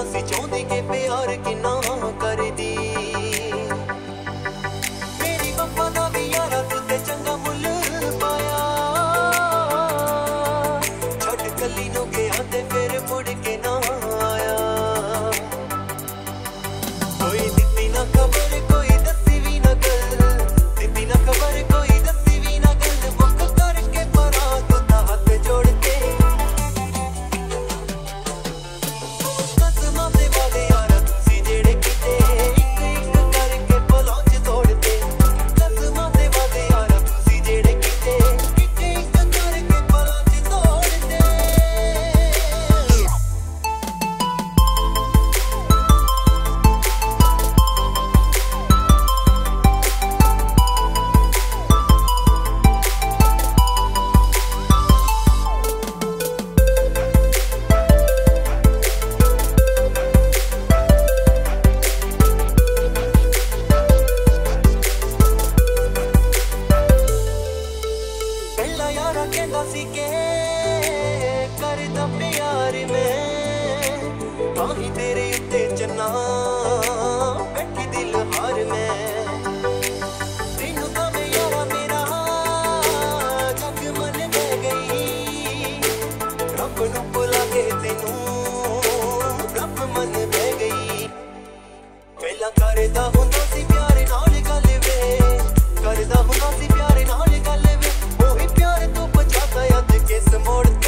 सी चाहती के प्यार किन्ना करदी मेरी वफा दा भी यारा तू ते चंगा मुल पाया छड़ कली नु गया ते फिर मुड़ के ना आया कोई दित्ती ना खबर कोई दसी भी ना गल दित्ती ना खबर कोई दसी भी ना गल मुख करके परा तू ता हाथ जोड़ के तेरे उत्ते चन्ना बैठी दिल हार मैं तेनू तां मैं यारा मेरा जग मन बह गई रब नू भुला के तेनू रब मन बह गई पहला करदा हुंदा सी प्यार नाल गल वे करदा हुंदा सी प्यार नाल गल वे ओही प्यार तू बचाता अज किस मोड़ ते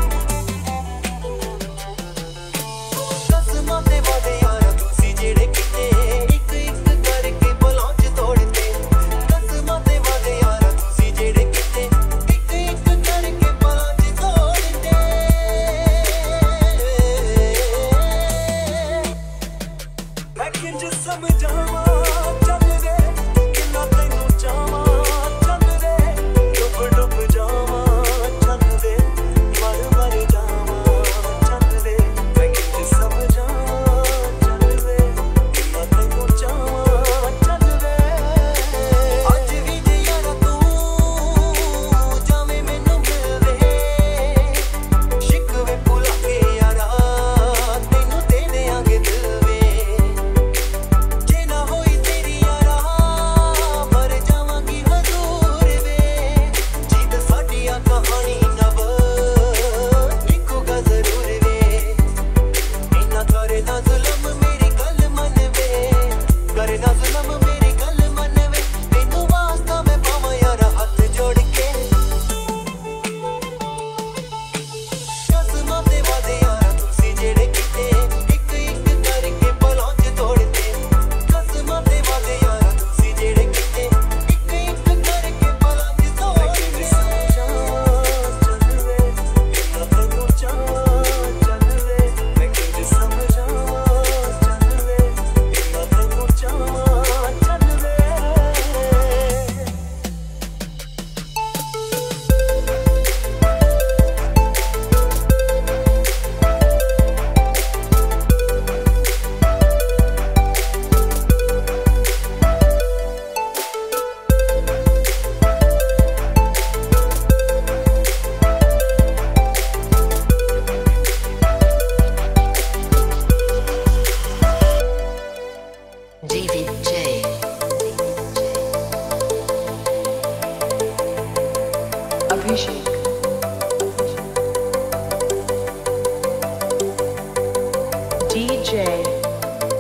DJ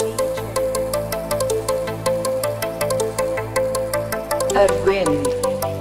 Arvind